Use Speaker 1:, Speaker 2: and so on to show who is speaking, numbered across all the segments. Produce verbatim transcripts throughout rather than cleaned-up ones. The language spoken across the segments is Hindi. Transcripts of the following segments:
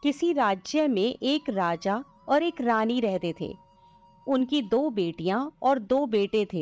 Speaker 1: किसी राज्य में एक राजा और एक रानी रहते थे। उनकी दो बेटियां और दो बेटे थे।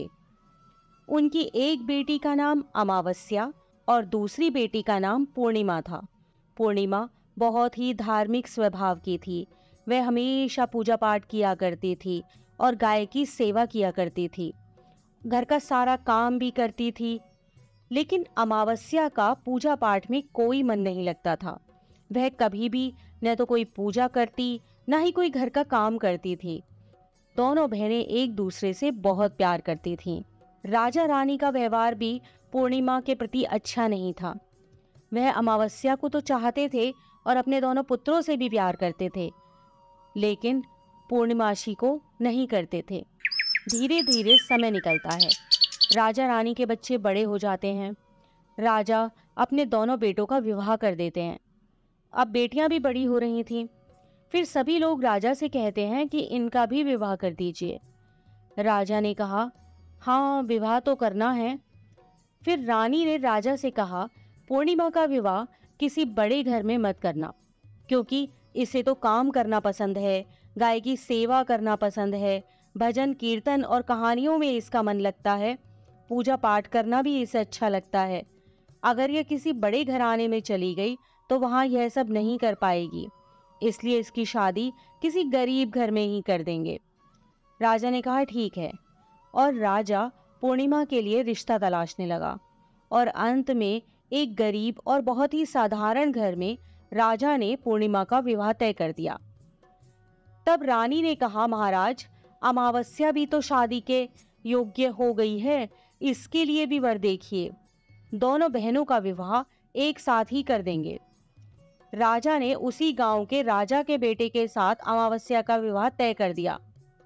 Speaker 1: उनकी एक बेटी का नाम अमावस्या और दूसरी बेटी का नाम पूर्णिमा था। पूर्णिमा बहुत ही धार्मिक स्वभाव की थी। वह हमेशा पूजा पाठ किया करती थी और गाय की सेवा किया करती थी। घर का सारा काम भी करती थी। लेकिन अमावस्या का पूजा पाठ में कोई मन नहीं लगता था। वह कभी भी न तो कोई पूजा करती, न ही कोई घर का काम करती थी। दोनों बहनें एक दूसरे से बहुत प्यार करती थीं। राजा रानी का व्यवहार भी पूर्णिमा के प्रति अच्छा नहीं था। वह अमावस्या को तो चाहते थे और अपने दोनों पुत्रों से भी प्यार करते थे, लेकिन पूर्णिमाशी को नहीं करते थे। धीरे धीरे समय निकलता है। राजा रानी के बच्चे बड़े हो जाते हैं। राजा अपने दोनों बेटों का विवाह कर देते हैं। अब बेटियां भी बड़ी हो रही थीं। फिर सभी लोग राजा से कहते हैं कि इनका भी विवाह कर दीजिए। राजा ने कहा, हाँ, विवाह तो करना है। फिर रानी ने राजा से कहा, पूर्णिमा का विवाह किसी बड़े घर में मत करना, क्योंकि इसे तो काम करना पसंद है, गाय की सेवा करना पसंद है, भजन कीर्तन और कहानियों में इसका मन लगता है, पूजा पाठ करना भी इसे अच्छा लगता है। अगर यह किसी बड़े घराने में चली गई तो वहां यह सब नहीं कर पाएगी, इसलिए इसकी शादी किसी गरीब घर में ही कर देंगे। राजा ने कहा, ठीक है। और राजा पूर्णिमा के लिए रिश्ता तलाशने लगा और अंत में एक गरीब और बहुत ही साधारण घर में राजा ने पूर्णिमा का विवाह तय कर दिया। तब रानी ने कहा, महाराज, अमावस्या भी तो शादी के योग्य हो गई है, इसके लिए भी वर देखिए। दोनों बहनों का विवाह एक साथ ही कर देंगे। राजा ने उसी गांव के राजा के बेटे के साथ अमावस्या का विवाह तय कर दिया।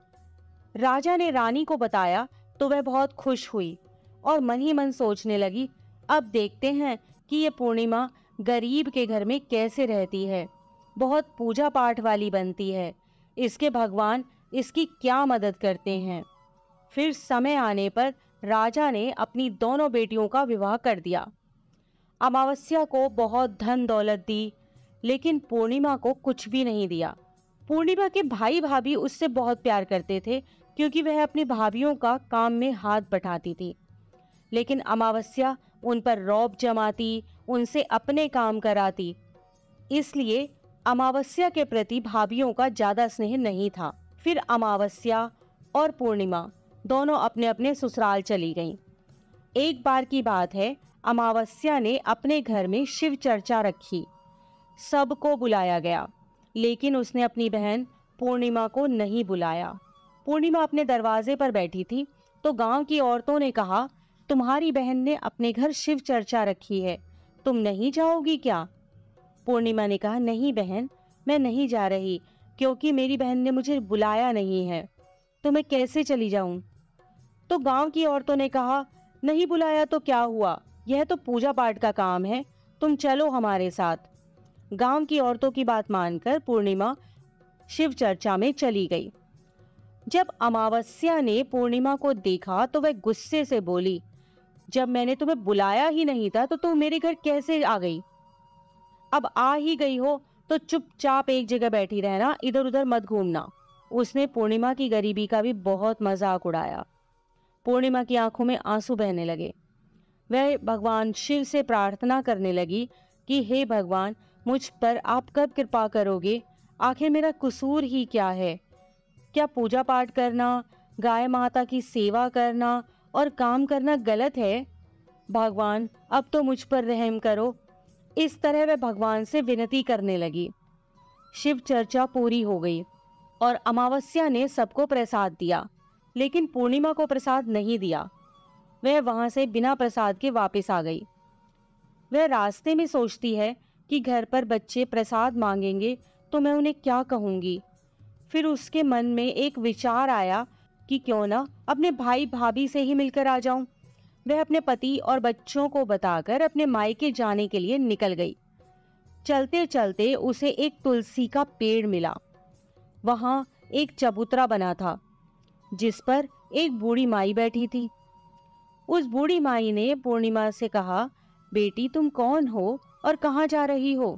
Speaker 1: राजा ने रानी को बताया तो वह बहुत खुश हुई और मन ही मन सोचने लगी, अब देखते हैं कि ये पूर्णिमा गरीब के घर में कैसे रहती है, बहुत पूजा पाठ वाली बनती है, इसके भगवान इसकी क्या मदद करते हैं। फिर समय आने पर राजा ने अपनी दोनों बेटियों का विवाह कर दिया। अमावस्या को बहुत धन दौलत दी, लेकिन पूर्णिमा को कुछ भी नहीं दिया। पूर्णिमा के भाई भाभी उससे बहुत प्यार करते थे, क्योंकि वह अपनी भाभियों का काम में हाथ बटाती थी। लेकिन अमावस्या उन पर रौब जमाती, उनसे अपने काम कराती, इसलिए अमावस्या के प्रति भाभियों का ज्यादा स्नेह नहीं था। फिर अमावस्या और पूर्णिमा दोनों अपने अपने ससुराल चली गईं। एक बार की बात है, अमावस्या ने अपने घर में शिव चर्चा रखी। सबको बुलाया गया, लेकिन उसने अपनी बहन पूर्णिमा को नहीं बुलाया। पूर्णिमा अपने दरवाजे पर बैठी थी तो गांव की औरतों ने कहा, तुम्हारी बहन ने अपने घर शिव चर्चा रखी है, तुम नहीं जाओगी क्या? पूर्णिमा ने कहा, नहीं बहन, मैं नहीं जा रही, क्योंकि मेरी बहन ने मुझे बुलाया नहीं है, तो मैं कैसे चली जाऊं? तो गांव की औरतों ने कहा, नहीं बुलाया तो क्या हुआ, यह तो पूजा पाठ का काम है, तुम चलो हमारे साथ। गांव की औरतों की बात मानकर पूर्णिमा शिव चर्चा में चली गई। जब अमावस्या ने पूर्णिमा को देखा तो वह गुस्से से बोली, जब मैंने तुम्हें बुलाया ही नहीं था तो तुम मेरे घर कैसे आ गई? अब आ ही गई हो तो चुपचाप एक जगह बैठी रहना, इधर उधर मत घूमना। उसने पूर्णिमा की गरीबी का भी बहुत मजाक उड़ाया। पूर्णिमा की आंखों में आंसू बहने लगे। वह भगवान शिव से प्रार्थना करने लगी कि हे भगवान, मुझ पर आप कब कृपा करोगे? आखिर मेरा कसूर ही क्या है? क्या पूजा पाठ करना, गाय माता की सेवा करना और काम करना गलत है? भगवान, अब तो मुझ पर रहम करो। इस तरह वह भगवान से विनती करने लगी। शिव चर्चा पूरी हो गई और अमावस्या ने सबको प्रसाद दिया, लेकिन पूर्णिमा को प्रसाद नहीं दिया। वह वहां से बिना प्रसाद के वापस आ गई। वह रास्ते में सोचती है कि घर पर बच्चे प्रसाद मांगेंगे तो मैं उन्हें क्या कहूंगी। फिर उसके मन में एक विचार आया कि क्यों ना अपने भाई भाभी से ही मिलकर आ जाऊं। वह अपने पति और बच्चों को बताकर अपने मायके जाने के लिए निकल गई। चलते चलते उसे एक तुलसी का पेड़ मिला। वहां एक चबूतरा बना था जिस पर एक बूढ़ी माई बैठी थी। उस बूढ़ी माई ने पूर्णिमा से कहा, बेटी तुम कौन हो और कहाँ जा रही हो?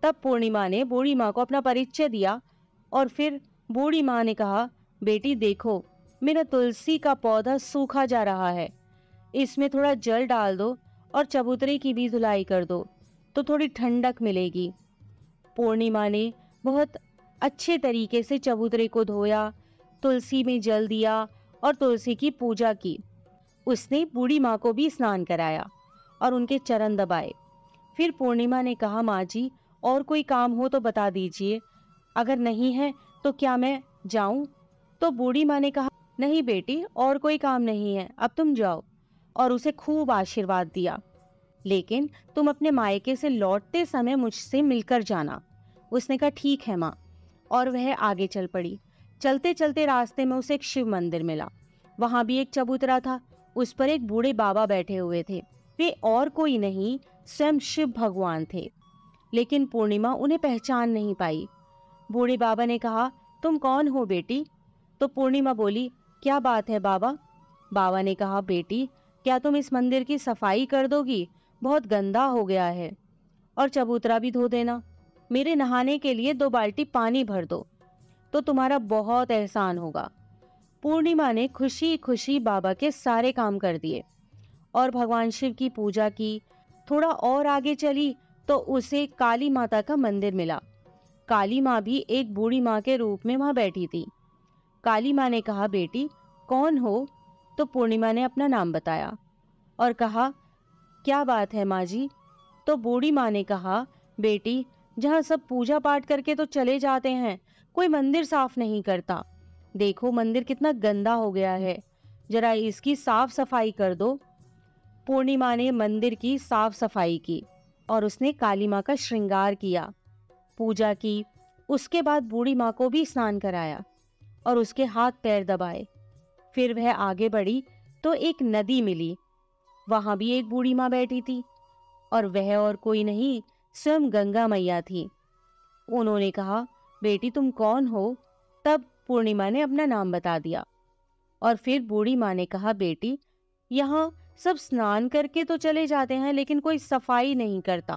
Speaker 1: तब पूर्णिमा ने बूढ़ी माँ को अपना परिचय दिया और फिर बूढ़ी माँ ने कहा, बेटी देखो, मेरा तुलसी का पौधा सूखा जा रहा है, इसमें थोड़ा जल डाल दो और चबूतरे की भी धुलाई कर दो तो थोड़ी ठंडक मिलेगी। पूर्णिमा ने बहुत अच्छे तरीके से चबूतरे को धोया, तुलसी में जल दिया और तुलसी की पूजा की। उसने बूढ़ी माँ को भी स्नान कराया और उनके चरण दबाए। फिर पूर्णिमा ने कहा, माँ जी और कोई काम हो तो बता दीजिए, अगर नहीं है तो क्या मैं जाऊं? तो बूढ़ी माँ ने कहा, नहीं बेटी, और कोई काम नहीं है, अब तुम जाओ, और उसे खूब आशीर्वाद दिया। लेकिन तुम अपने मायके से लौटते समय मुझसे मिलकर जाना। उसने कहा, ठीक है माँ, और वह आगे चल पड़ी। चलते चलते रास्ते में उसे एक शिव मंदिर मिला। वहां भी एक चबूतरा था, उस पर एक बूढ़े बाबा बैठे हुए थे। वे और कोई नहीं, स्वयं शिव भगवान थे। लेकिन पूर्णिमा उन्हें पहचान नहीं पाई। बूढ़े बाबा ने कहा, तुम कौन हो बेटी? तो पूर्णिमा बोली, क्या बात है बाबा? बाबा ने कहा, बेटी क्या तुम इस मंदिर की सफाई कर दोगी? बहुत गंदा हो गया है, और चबूतरा भी धो देना। मेरे नहाने के लिए दो बाल्टी पानी भर दो तो तुम्हारा बहुत एहसान होगा। पूर्णिमा ने खुशी खुशी बाबा के सारे काम कर दिए और भगवान शिव की पूजा की। थोड़ा और आगे चली तो उसे काली माता का मंदिर मिला। काली माँ भी एक बूढ़ी माँ के रूप में वहां बैठी थी। काली माँ ने कहा, बेटी कौन हो? तो पूर्णिमा ने अपना नाम बताया और कहा, क्या बात है माँ जी? तो बूढ़ी माँ ने कहा, बेटी जहाँ सब पूजा पाठ करके तो चले जाते हैं, कोई मंदिर साफ नहीं करता। देखो मंदिर कितना गंदा हो गया है, जरा इसकी साफ सफाई कर दो। पूर्णिमा ने मंदिर की साफ सफाई की और उसने काली माँ का श्रृंगार किया, पूजा की। उसके बाद बूढ़ी माँ को भी स्नान कराया और उसके हाथ पैर दबाए। फिर वह आगे बढ़ी तो एक नदी मिली। वहां भी एक बूढ़ी माँ बैठी थी और वह और कोई नहीं, स्वयं गंगा मैया थी। उन्होंने कहा, बेटी तुम कौन हो? तब पूर्णिमा ने अपना नाम बता दिया और फिर बूढ़ी माँ ने कहा, बेटी यहाँ सब स्नान करके तो चले जाते हैं लेकिन कोई सफाई नहीं करता,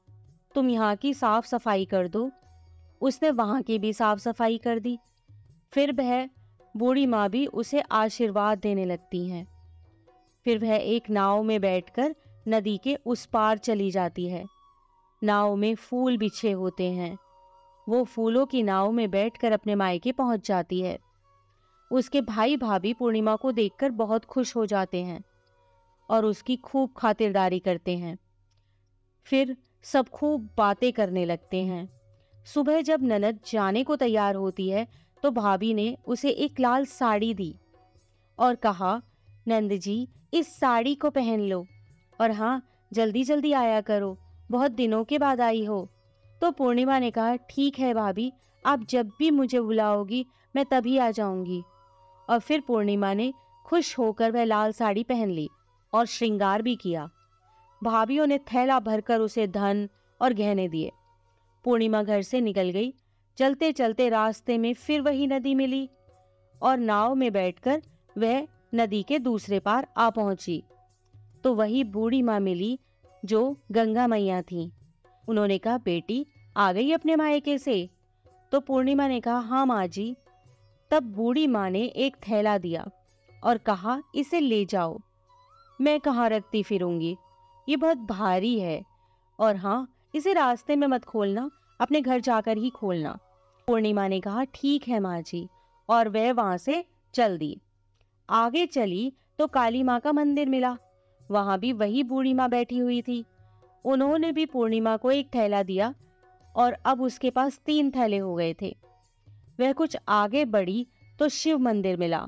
Speaker 1: तुम यहाँ की साफ सफाई कर दो। उसने वहां की भी साफ सफाई कर दी। फिर वह बूढ़ी माँ भी उसे आशीर्वाद देने लगती हैं। फिर वह एक नाव में बैठकर नदी के उस पार चली जाती है। नाव में फूल बिछे होते हैं। वो फूलों की नाव में बैठकर अपने मायके पहुंच जाती है। उसके भाई भाभी पूर्णिमा को देखकर बहुत खुश हो जाते हैं और उसकी खूब खातिरदारी करते हैं। फिर सब खूब बातें करने लगते हैं। सुबह जब ननद जाने को तैयार होती है तो भाभी ने उसे एक लाल साड़ी दी और कहा, नंद जी इस साड़ी को पहन लो और हाँ जल्दी जल्दी आया करो, बहुत दिनों के बाद आई हो। तो पूर्णिमा ने कहा, ठीक है भाभी, आप जब भी मुझे बुलाओगी मैं तभी आ जाऊंगी। और फिर पूर्णिमा ने खुश होकर वह लाल साड़ी पहन ली और श्रृंगार भी किया। भाभियों ने थैला भरकर उसे धन और गहने दिए। पूर्णिमा घर से निकल गई। चलते चलते रास्ते में फिर वही नदी मिली और नाव में बैठकर वह नदी के दूसरे पार आ पहुंची तो वही बूढ़ी माँ मिली जो गंगा मैया थी। उन्होंने कहा, बेटी आ गई अपने मायके से? तो पूर्णिमा ने कहा, हाँ माँ जी। तब बूढ़ी माँ ने एक थैला दिया और कहा, इसे ले जाओ, मैं कहाँ रखती फिरूंगी, ये बहुत भारी है, और हाँ इसे रास्ते में मत खोलना, अपने घर जाकर ही खोलना। पूर्णिमा ने कहा, ठीक है माँ जी, और वह वहां से चल दी। आगे चली तो काली माँ का मंदिर मिला। वहां भी वही बूढ़ी माँ बैठी हुई थी। उन्होंने भी पूर्णिमा को एक थैला दिया और अब उसके पास तीन थैले हो गए थे। वह कुछ आगे बढ़ी तो शिव मंदिर मिला।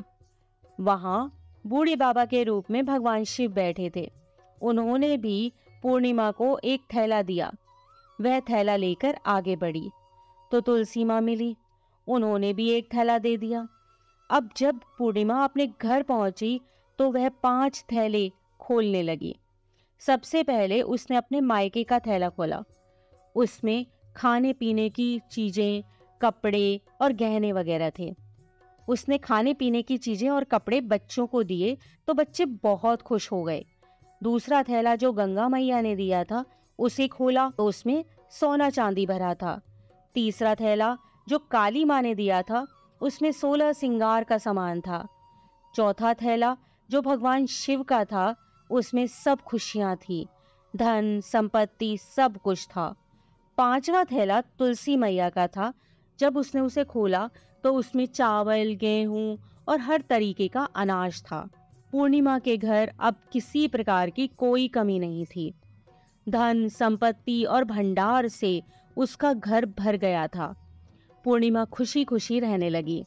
Speaker 1: वहां बूढ़े बाबा के रूप में भगवान शिव बैठे थे। उन्होंने भी पूर्णिमा को एक थैला दिया। वह थैला लेकर आगे बढ़ी तो तुलसी माँ मिली। उन्होंने भी एक थैला दे दिया। अब जब पूर्णिमा अपने घर पहुंची तो वह पांच थैले खोलने लगी। सबसे पहले उसने अपने मायके का थैला खोला। उसमें खाने पीने की चीजें, कपड़े और गहने वगैरह थे। उसने खाने पीने की चीजें और कपड़े बच्चों को दिए तो बच्चे बहुत खुश हो गए। दूसरा थैला जो गंगा मैया ने दिया था उसे खोला तो उसमें सोना चांदी भरा था। तीसरा थैला जो काली माँ ने दिया था उसमें सोलह सिंगार का सामान था। चौथा थैला जो भगवान शिव का था उसमें सब खुशियां थी, धन संपत्ति सब कुछ था। पांचवा थैला तुलसी मैया का था। जब उसने उसे खोला तो उसमें चावल, गेहूं और हर तरीके का अनाज था। पूर्णिमा के घर अब किसी प्रकार की कोई कमी नहीं थी। धन संपत्ति और भंडार से उसका घर भर गया था। पूर्णिमा खुशी खुशी रहने लगी।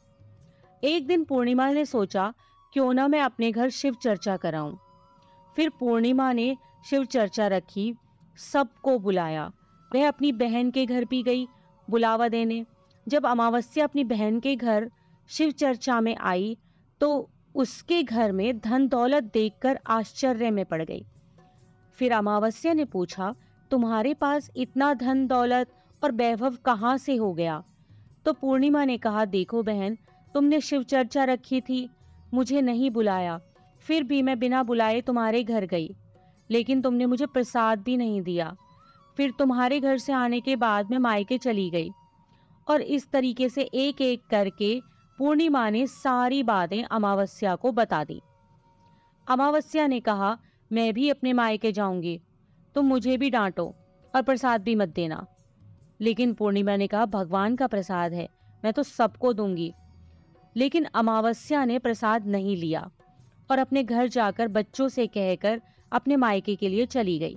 Speaker 1: एक दिन पूर्णिमा ने सोचा क्यों ना मैं अपने घर शिव चर्चा कराऊं। फिर पूर्णिमा ने शिव चर्चा रखी, सबको बुलाया। वह अपनी बहन के घर भी गई बुलावा देने। जब अमावस्या अपनी बहन के घर शिव चर्चा में आई तो उसके घर में धन दौलत देखकर आश्चर्य में पड़ गई। फिर अमावस्या ने पूछा, तुम्हारे पास इतना धन दौलत और वैभव कहाँ से हो गया? तो पूर्णिमा ने कहा, देखो बहन, तुमने शिव चर्चा रखी थी, मुझे नहीं बुलाया, फिर भी मैं बिना बुलाए तुम्हारे घर गई, लेकिन तुमने मुझे प्रसाद भी नहीं दिया। फिर तुम्हारे घर से आने के बाद मैं मायके चली गई। और इस तरीके से एक एक करके पूर्णिमा ने सारी बातें अमावस्या को बता दी। अमावस्या ने कहा, मैं भी अपने मायके जाऊंगी, तुम मुझे भी डांटो और प्रसाद भी मत देना। लेकिन पूर्णिमा ने कहा, भगवान का प्रसाद है, मैं तो सबको दूंगी। लेकिन अमावस्या ने प्रसाद नहीं लिया और अपने घर जाकर बच्चों से कहकर अपने मायके के लिए चली गई।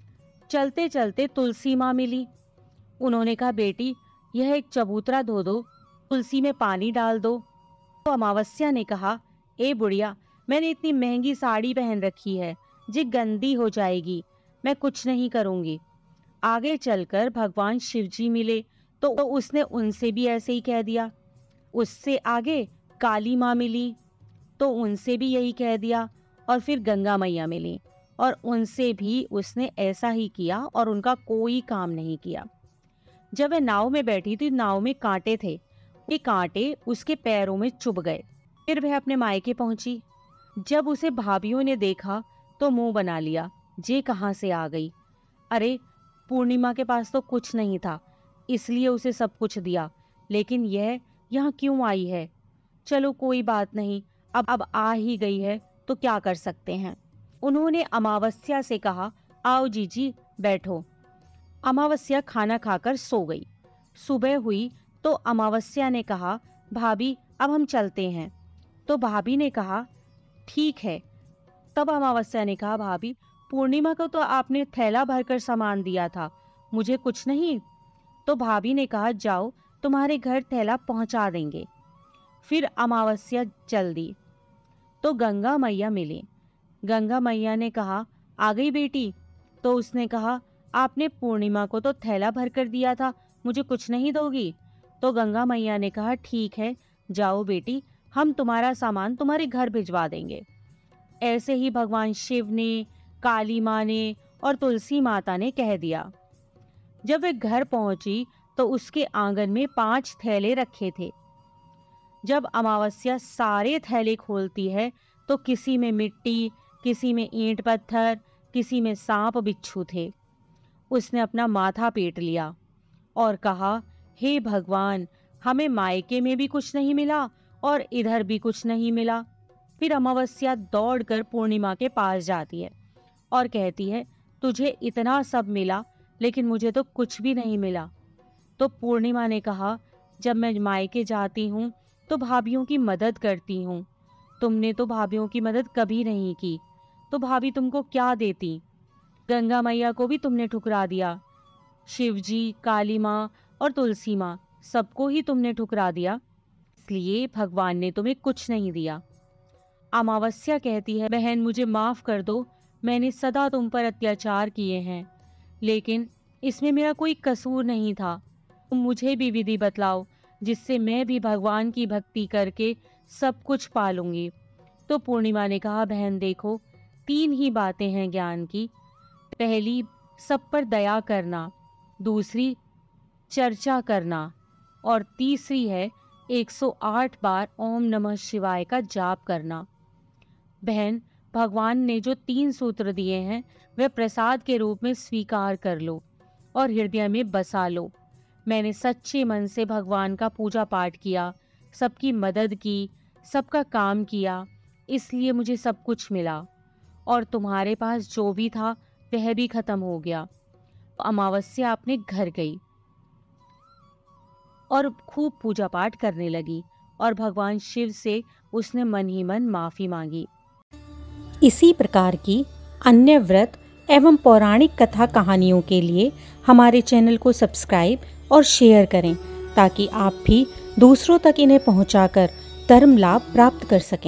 Speaker 1: चलते चलते तुलसी माँ मिली। उन्होंने कहा, बेटी, यह एक चबूतरा धो दो, तुलसी में पानी डाल दो। तो अमावस्या ने कहा, ए बुढ़िया, मैंने इतनी महंगी साड़ी पहन रखी है, जी गंदी हो जाएगी, मैं कुछ नहीं करूंगी। आगे चलकर भगवान शिवजी मिले तो उसने उनसे भी ऐसे ही कह दिया। उससे आगे काली माँ मिली तो उनसे भी यही कह दिया। और फिर गंगा मैया मिली और उनसे भी उसने ऐसा ही किया और उनका कोई काम नहीं किया। जब वह नाव में बैठी थी, नाव में कांटे थे, ये कांटे उसके पैरों में चुभ गए। फिर वह अपने मायके पहुंची। जब उसे भाभियों ने देखा तो मुंह बना लिया, जे कहाँ से आ गई? अरे, पूर्णिमा के पास तो कुछ नहीं था, इसलिए उसे सब कुछ दिया, लेकिन यह यहाँ क्यों आई है? चलो कोई बात नहीं, अब अब आ ही गई है तो क्या कर सकते हैं। उन्होंने अमावस्या से कहा, आओ जीजी बैठो। अमावस्या खाना खाकर सो गई। सुबह हुई तो अमावस्या ने कहा, भाभी अब हम चलते हैं। तो भाभी ने कहा, ठीक है। तब अमावस्या ने कहा, भाभी, पूर्णिमा को तो आपने थैला भरकर सामान दिया था, मुझे कुछ नहीं? तो भाभी ने कहा, जाओ, तुम्हारे घर थैला पहुंचा देंगे। फिर अमावस्या चल दी तो गंगा मैया मिली। गंगा मैया ने कहा, आ गई बेटी? तो उसने कहा, आपने पूर्णिमा को तो थैला भरकर दिया था, मुझे कुछ नहीं दोगी? तो गंगा मैया ने कहा, ठीक है, जाओ बेटी, हम तुम्हारा सामान तुम्हारे घर भिजवा देंगे। ऐसे ही भगवान शिव ने, काली माँ ने और तुलसी माता ने कह दिया। जब वे घर पहुंची तो उसके आंगन में पांच थैले रखे थे। जब अमावस्या सारे थैले खोलती है तो किसी में मिट्टी, किसी में ईंट पत्थर, किसी में सांप बिच्छू थे। उसने अपना माथा पीट लिया और कहा, हे भगवान, हमें मायके में भी कुछ नहीं मिला और इधर भी कुछ नहीं मिला। फिर अमावस्या दौड़कर पूर्णिमा के पास जाती है और कहती है, तुझे इतना सब मिला लेकिन मुझे तो कुछ भी नहीं मिला। तो पूर्णिमा ने कहा, जब मैं मायके जाती हूँ तो भाभियों की मदद करती हूँ, तुमने तो भाभियों की मदद कभी नहीं की, तो भाभी तुमको क्या देती? गंगा मैया को भी तुमने ठुकरा दिया, शिवजी, काली माँ और तुलसी माँ, सबको ही तुमने ठुकरा दिया, इसलिए भगवान ने तुम्हें कुछ नहीं दिया। अमावस्या कहती है, बहन मुझे माफ कर दो, मैंने सदा तुम पर अत्याचार किए हैं, लेकिन इसमें मेरा कोई कसूर नहीं था। तुम मुझे भी विधि बतलाओ जिससे मैं भी भगवान की भक्ति करके सब कुछ पालूंगी। तो पूर्णिमा ने कहा, बहन देखो, तीन ही बातें हैं ज्ञान की। पहली, सब पर दया करना, दूसरी चर्चा करना और तीसरी है एक सौ आठ बार ओम नमः शिवाय का जाप करना। बहन, भगवान ने जो तीन सूत्र दिए हैं वह प्रसाद के रूप में स्वीकार कर लो और हृदय में बसा लो। मैंने सच्चे मन से भगवान का पूजा पाठ किया, सबकी मदद की, सबका काम किया, इसलिए मुझे सब कुछ मिला। और तुम्हारे पास जो भी था वह भी खत्म हो गया। अमावस्या अपने घर गई और खूब पूजा पाठ करने लगी और भगवान शिव से उसने मन ही मन माफ़ी मांगी।
Speaker 2: इसी प्रकार की अन्य व्रत एवं पौराणिक कथा कहानियों के लिए हमारे चैनल को सब्सक्राइब और शेयर करें, ताकि आप भी दूसरों तक इन्हें पहुंचाकर धर्म लाभ प्राप्त कर सकें।